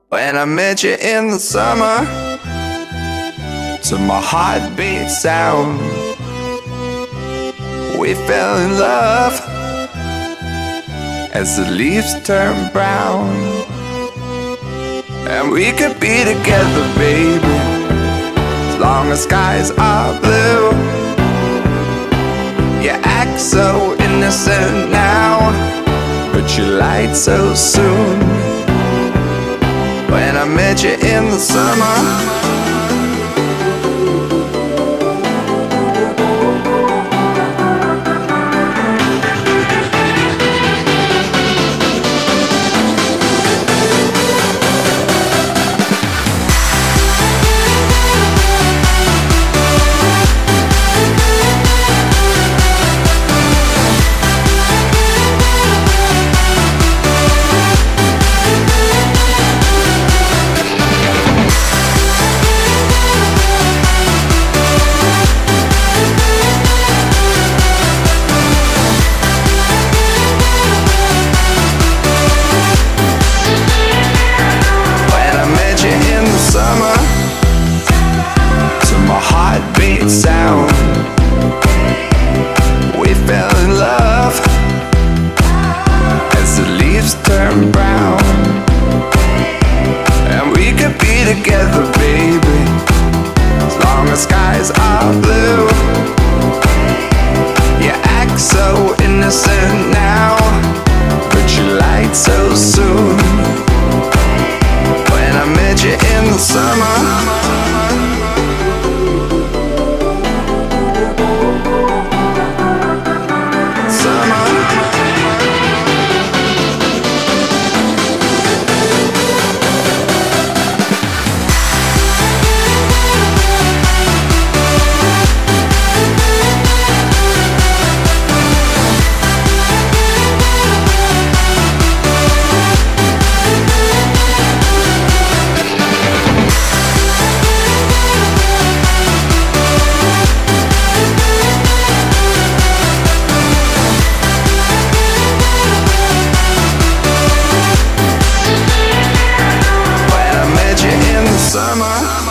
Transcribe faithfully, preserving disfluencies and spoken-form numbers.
When I met you in the summer, to my heartbeat sound, we fell in love as the leaves turn brown. And we could be together, baby, as long as skies are blue. You act so innocent now, but you lied so soon. When I met you in the summer, sound, we fell in love as the leaves turn brown. And we could be together, baby, as long as skies are blue. You act so innocent now, but you lied so soon. When I met you in the summer, summer.